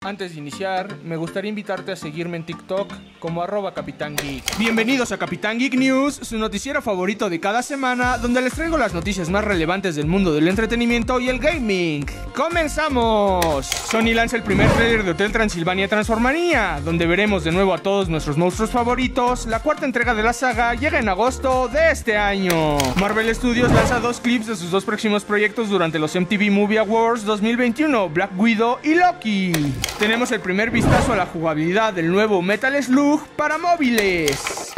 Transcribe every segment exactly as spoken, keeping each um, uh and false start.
Antes de iniciar, me gustaría invitarte a seguirme en TikTok como arroba Capitán Geek. Bienvenidos a Capitán Geek News, su noticiero favorito de cada semana, donde les traigo las noticias más relevantes del mundo del entretenimiento y el gaming. ¡Comenzamos! Sony lanza el primer trailer de Hotel Transilvania Transformania, donde veremos de nuevo a todos nuestros monstruos favoritos. La cuarta entrega de la saga llega en agosto de este año. Marvel Studios lanza dos clips de sus dos próximos proyectos durante los M T V Movie Awards dos mil veintiuno, Black Widow y Loki. Tenemos el primer vistazo a la jugabilidad del nuevo Metal Slug para móviles.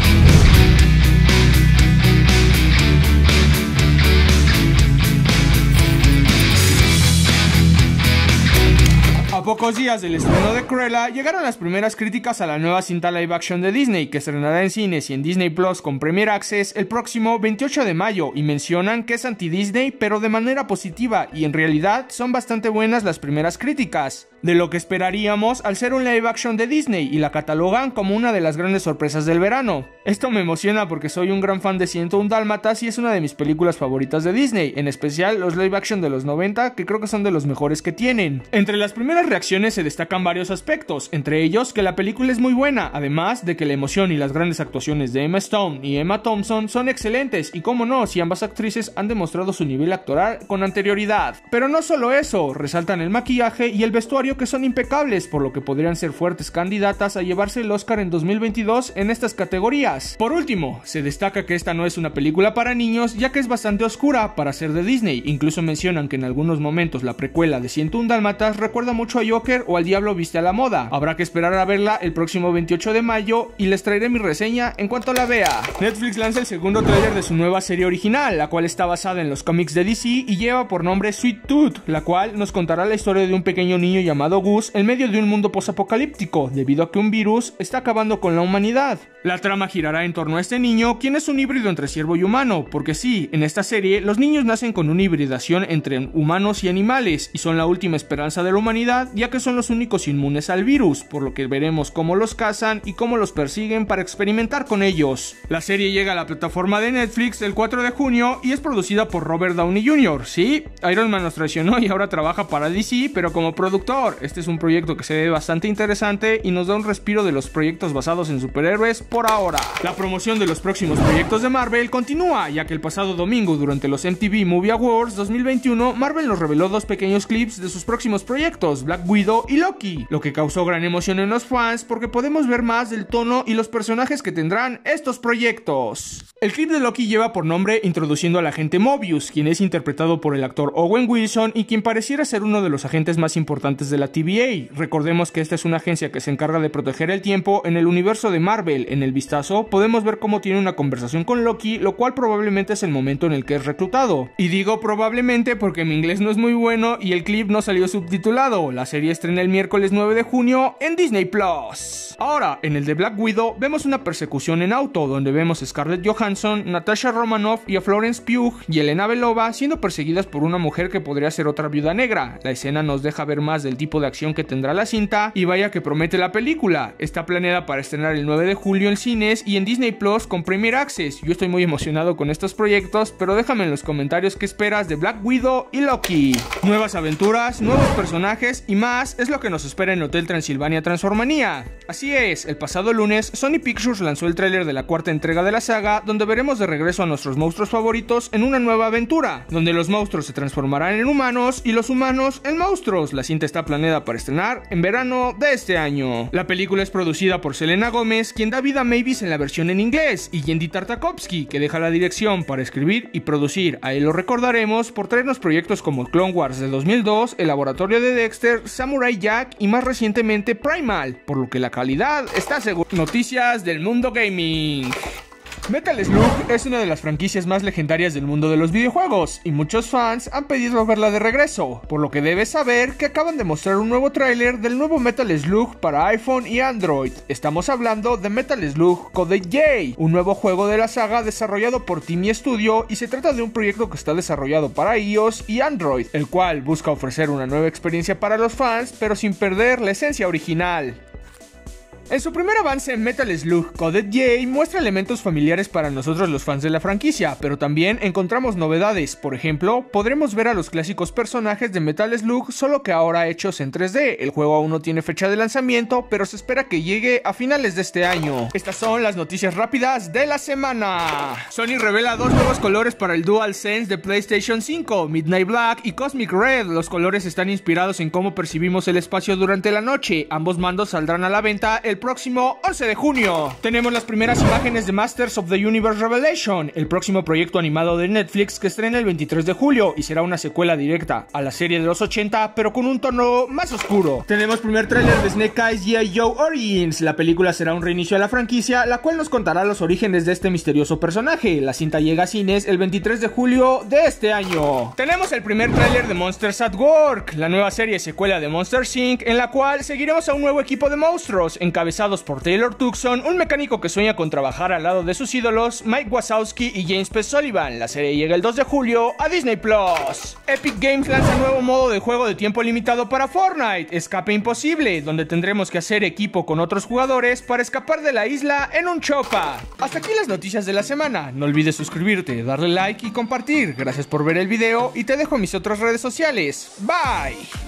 A pocos días del estreno de Cruella, llegaron las primeras críticas a la nueva cinta live action de Disney, que estrenará en cines y en Disney Plus con Premier Access el próximo veintiocho de mayo, y mencionan que es anti-Disney, pero de manera positiva, y en realidad son bastante buenas las primeras críticas, de lo que esperaríamos al ser un live action de Disney, y la catalogan como una de las grandes sorpresas del verano. Esto me emociona porque soy un gran fan de ciento uno Dálmatas y es una de mis películas favoritas de Disney, en especial los live action de los noventa, que creo que son de los mejores que tienen. Entre las primeras reacciones se destacan varios aspectos, entre ellos que la película es muy buena, además de que la emoción y las grandes actuaciones de Emma Stone y Emma Thompson son excelentes, y cómo no, si ambas actrices han demostrado su nivel actoral con anterioridad. Pero no solo eso, resaltan el maquillaje y el vestuario, que son impecables, por lo que podrían ser fuertes candidatas a llevarse el Oscar en dos mil veintidós en estas categorías. Por último, se destaca que esta no es una película para niños, ya que es bastante oscura para ser de Disney. Incluso mencionan que en algunos momentos la precuela de ciento uno Dálmatas recuerda mucho a Joker o al Diablo viste a la moda. Habrá que esperar a verla el próximo veintiocho de mayo y les traeré mi reseña en cuanto la vea. Netflix lanza el segundo tráiler de su nueva serie original, la cual está basada en los cómics de D C y lleva por nombre Sweet Tooth, la cual nos contará la historia de un pequeño niño llamado Gus en medio de un mundo posapocalíptico, debido a que un virus está acabando con la humanidad. La trama girará en torno a este niño, quien es un híbrido entre ciervo y humano, porque sí, en esta serie los niños nacen con una hibridación entre humanos y animales, y son la última esperanza de la humanidad, ya que son los únicos inmunes al virus, por lo que veremos cómo los cazan y cómo los persiguen para experimentar con ellos. La serie llega a la plataforma de Netflix el cuatro de junio y es producida por Robert Downey junior Sí, Iron Man nos traicionó y ahora trabaja para D C, pero como productor. Este es un proyecto que se ve bastante interesante y nos da un respiro de los proyectos basados en superhéroes por ahora. La promoción de los próximos proyectos de Marvel continúa, ya que el pasado domingo, durante los M T V Movie Awards dos mil veintiuno, Marvel nos reveló dos pequeños clips de sus próximos proyectos, Black Widow y Loki, lo que causó gran emoción en los fans porque podemos ver más del tono y los personajes que tendrán estos proyectos. El clip de Loki lleva por nombre Introduciendo al agente Mobius, quien es interpretado por el actor Owen Wilson y quien pareciera ser uno de los agentes más importantes de la T V A. Recordemos que esta es una agencia que se encarga de proteger el tiempo en el universo de Marvel. En el vistazo podemos ver cómo tiene una conversación con Loki, lo cual probablemente es el momento en el que es reclutado. Y digo probablemente porque mi inglés no es muy bueno y el clip no salió subtitulado. La serie estrena el miércoles nueve de junio en Disney Plus. Ahora, en el de Black Widow vemos una persecución en auto, donde vemos a Scarlett Johansson, Natasha Romanoff y a Florence Pugh y Elena Belova siendo perseguidas por una mujer que podría ser otra viuda negra. La escena nos deja ver más del tipo de acción que tendrá la cinta, y vaya que promete la película. Está planeada para estrenar el nueve de julio en cines y en Disney Plus con Premier Access. Yo estoy muy emocionado con estos proyectos, pero déjame en los comentarios qué esperas de Black Widow y Loki. Nuevas aventuras, nuevos personajes y más es lo que nos espera en Hotel Transilvania Transformania. Así es, el pasado lunes Sony Pictures lanzó el tráiler de la cuarta entrega de la saga, donde veremos de regreso a nuestros monstruos favoritos en una nueva aventura, donde los monstruos se transformarán en humanos y los humanos en monstruos. La cinta está planeada para estrenar en verano de este año. La película es producida por Selena Gómez, quien da vida a Mavis en la versión en inglés, y Yendi Tartakovsky, que deja la dirección para escribir y producir. A él lo recordaremos por traernos proyectos como Clone Wars de dos mil dos, El Laboratorio de Dexter, Samurai Jack y más recientemente Primal, por lo que la calidad está segura. Noticias del mundo gaming. Metal Slug es una de las franquicias más legendarias del mundo de los videojuegos y muchos fans han pedido verla de regreso, por lo que debes saber que acaban de mostrar un nuevo tráiler del nuevo Metal Slug para iPhone y Android. Estamos hablando de Metal Slug Code J, un nuevo juego de la saga desarrollado por Timmy Studio, y se trata de un proyecto que está desarrollado para iOS y Android, el cual busca ofrecer una nueva experiencia para los fans pero sin perder la esencia original. En su primer avance, Metal Slug Coded J muestra elementos familiares para nosotros los fans de la franquicia, pero también encontramos novedades. Por ejemplo, podremos ver a los clásicos personajes de Metal Slug, solo que ahora hechos en tres D. El juego aún no tiene fecha de lanzamiento, pero se espera que llegue a finales de este año. Estas son las noticias rápidas de la semana. Sony revela dos nuevos colores para el DualSense de PlayStation cinco, Midnight Black y Cosmic Red. Los colores están inspirados en cómo percibimos el espacio durante la noche. Ambos mandos saldrán a la venta el próximo once de junio. Tenemos las primeras imágenes de Masters of the Universe Revelation, el próximo proyecto animado de Netflix que estrena el veintitrés de julio y será una secuela directa a la serie de los ochenta, pero con un tono más oscuro. Tenemos primer tráiler de Snake Eyes G I Joe Origins. La película será un reinicio a la franquicia, la cual nos contará los orígenes de este misterioso personaje. La cinta llega a cines el veintitrés de julio de este año. Tenemos el primer tráiler de Monsters at Work, la nueva serie secuela de Monsters incorporated, en la cual seguiremos a un nuevo equipo de monstruos, encabezados por Taylor Tucson, un mecánico que sueña con trabajar al lado de sus ídolos, Mike Wazowski y James P. Sullivan. La serie llega el dos de julio a Disney Plus. Epic Games lanza nuevo modo de juego de tiempo limitado para Fortnite, Escape Imposible, donde tendremos que hacer equipo con otros jugadores para escapar de la isla en un chopa. Hasta aquí las noticias de la semana. No olvides suscribirte, darle like y compartir. Gracias por ver el video y te dejo mis otras redes sociales. Bye.